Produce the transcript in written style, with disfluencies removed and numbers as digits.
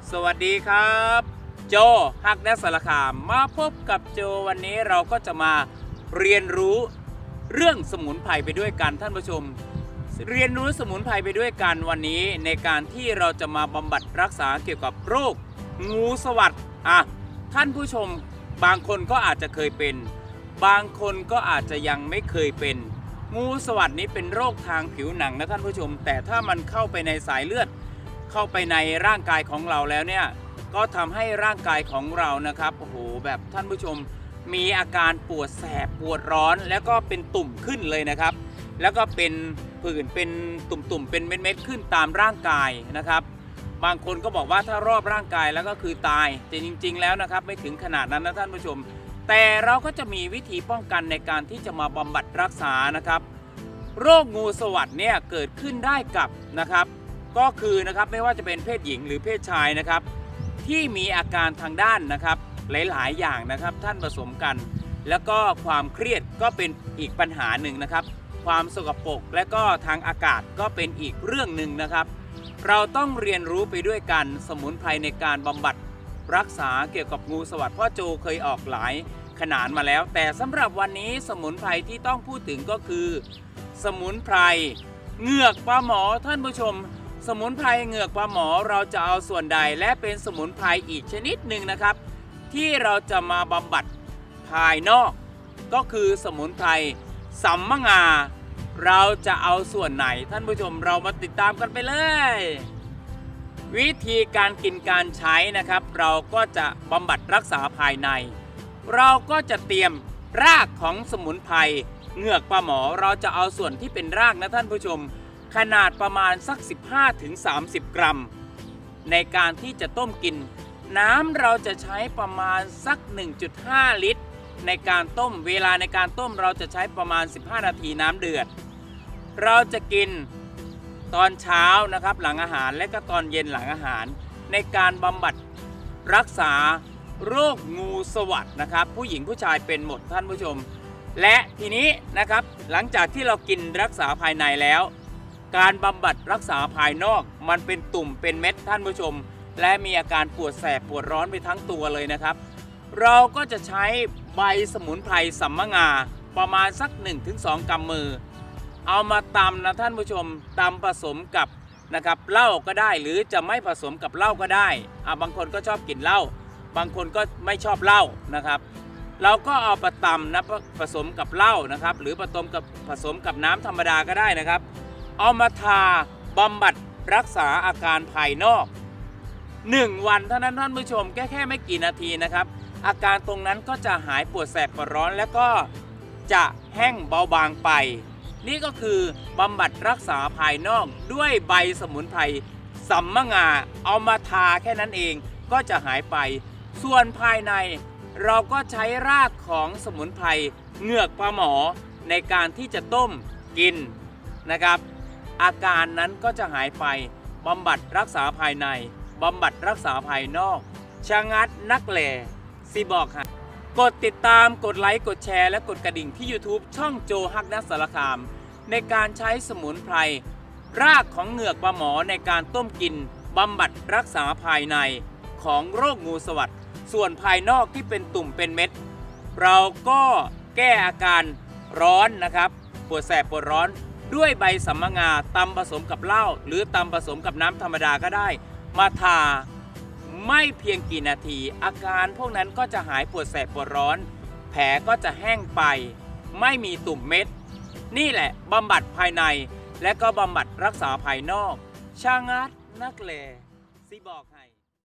สวัสดีครับโจฮักแนสสารคามมาพบกับโจวันนี้เราก็จะมาเรียนรู้เรื่องสมุนไพรไปด้วยกันท่านผู้ชมเรียนรู้สมุนไพรไปด้วยกันวันนี้ในการที่เราจะมาบำบัดรักษาเกี่ยวกับโรคงูสวัสด์ท่านผู้ชมบางคนก็อาจจะเคยเป็นบางคนก็อาจจะยังไม่เคยเป็นงูสวัสด์นี้เป็นโรคทางผิวหนังนะท่านผู้ชมแต่ถ้ามันเข้าไปในสายเลือดเข้าไปในร่างกายของเราแล้วเนี่ยก็ทำให้ร่างกายของเรานะครับโอ้โหแบบท่านผู้ชมมีอาการปวดแสบปวดร้อนแล้วก็เป็นตุ่มขึ้นเลยนะครับแล้วก็เป็นผื่นเป็นตุ่มๆเป็นเม็ดๆขึ้นตามร่างกายนะครับบางคนก็บอกว่าถ้ารอบร่างกายแล้วก็คือตายแต่จริงๆแล้วนะครับไม่ถึงขนาดนั้นนะท่านผู้ชมแต่เราก็จะมีวิธีป้องกันในการที่จะมาบำบัดรักษานะครับโรคงูสวัสด์เนี่ยเกิดขึ้นได้กับนะครับก็คือนะครับไม่ว่าจะเป็นเพศหญิงหรือเพศชายนะครับที่มีอาการทางด้านนะครับหลายๆอย่างนะครับท่านผสมกันแล้วก็ความเครียดก็เป็นอีกปัญหาหนึ่งนะครับความสกปรกและก็ทางอากาศก็เป็นอีกเรื่องหนึ่งนะครับเราต้องเรียนรู้ไปด้วยกันสมุนไพรในการบำบัดรักษาเกี่ยวกับงูสวัสด์พ่อโจเคยออกหลายขนาดมาแล้วแต่สำหรับวันนี้สมุนไพรที่ต้องพูดถึงก็คือสมุนไพรเหงือกปลาหมอท่านผู้ชมสมุนไพรเหงือกปลาหมอเราจะเอาส่วนใดและเป็นสมุนไพรอีกชนิดหนึ่งนะครับที่เราจะมาบำบัดภายนอกก็คือสมุนไพรสัมมะงาเราจะเอาส่วนไหนท่านผู้ชมเรามาติดตามกันไปเลยวิธีการกินการใช้นะครับเราก็จะบำบัดรักษาภายในเราก็จะเตรียมรากของสมุนไพรเหงือกปลาหมอเราจะเอาส่วนที่เป็นรากนะท่านผู้ชมขนาดประมาณสัก 15-30 กรัมในการที่จะต้มกินน้ำเราจะใช้ประมาณสัก 1.5 ลิตรในการต้มเวลาในการต้มเราจะใช้ประมาณ15 นาทีน้ำเดือดเราจะกินตอนเช้านะครับหลังอาหารและก็ตอนเย็นหลังอาหารในการบำบัดรักษาโรคงูสวัสด์นะครับผู้หญิงผู้ชายเป็นหมดท่านผู้ชมและทีนี้นะครับหลังจากที่เรากินรักษาภายในแล้วการบำบัดรักษาภายนอกมันเป็นตุ่มเป็นเม็ดท่านผู้ชมและมีอาการปวดแสบปวดร้อนไปทั้งตัวเลยนะครับเราก็จะใช้ใบสมุนไพรสัมมะงาประมาณสัก 1-2 กำมือเอามาตำนะท่านผู้ชมตำผสมกับนะครับเหล้าก็ได้หรือจะไม่ผสมกับเหล้าก็ได้บางคนก็ชอบกินเหล้าบางคนก็ไม่ชอบเหล้านะครับเราก็เอาไปตำนะผสมกับเหล้านะครับหรือผสมกับน้ำธรรมดาก็ได้นะครับเอามาทาบำบัดรักษาอาการภายนอก1 วันเท่านั้นท่านผู้ชมแค่ไม่กี่นาทีนะครับอาการตรงนั้นก็จะหายปวดแสบปวดร้อนแล้วก็จะแห้งเบาบางไปนี่ก็คือบำบัดรักษาภายนอกด้วยใบสมุนไพรสัมมะงาเอามาทาแค่นั้นเองก็จะหายไปส่วนภายในเราก็ใช้รากของสมุนไพรเหงือกปลาหมอในการที่จะต้มกินนะครับอาการนั้นก็จะหายไปบำบัดรักษาภายในบำบัดรักษาภายนอกชะงัดนักแหล่ซีบอกค่ะกดติดตามกดไลค์กดแชร์และกดกระดิ่งที่ YouTube ช่องโจฮักนัสสารคามในการใช้สมุนไพรรากของเหงือกปลาหมอในการต้มกินบำบัดรักษาภายในของโรคงูสวัสด์ส่วนภายนอกที่เป็นตุ่มเป็นเม็ดเราก็แก้อาการร้อนนะครับปวดแสบปวดร้อนด้วยใบสัมมะงาตำผสมกับเหล้าหรือตำผสมกับน้ำธรรมดาก็ได้มาทาไม่เพียงกี่นาทีอาการพวกนั้นก็จะหายปวดแสบปวดร้อนแผลก็จะแห้งไปไม่มีตุ่มเม็ดนี่แหละบำบัดภายในและก็บำบัดรักษาภายนอกชางัดนักแลซีบอกให้